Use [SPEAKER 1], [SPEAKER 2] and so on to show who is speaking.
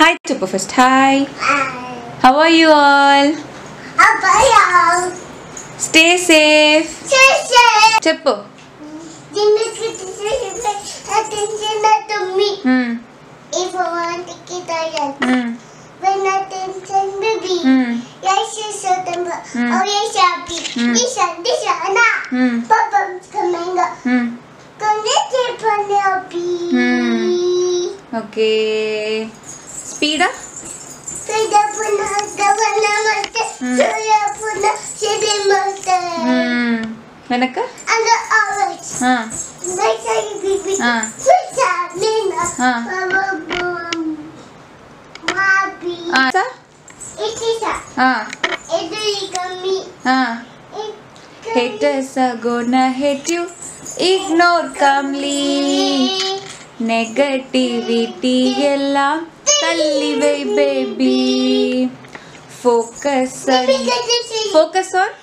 [SPEAKER 1] Hi, Chuppa first. Hi. How are you all? Stay safe. Chuppa.
[SPEAKER 2] Attention to me. If I want to get tired. When attention baby. Yes, September. Oh yes, happy. This Anna. Papa's coming up. Come let's happy.
[SPEAKER 1] Okay. Speed up.
[SPEAKER 2] Speed up
[SPEAKER 1] Venaka?
[SPEAKER 2] And the orange. Like a baby.
[SPEAKER 1] Sir?
[SPEAKER 2] It is
[SPEAKER 1] Haters are gonna hate you. Ignore calmly. Negativity ellam talli vai baby. Focus on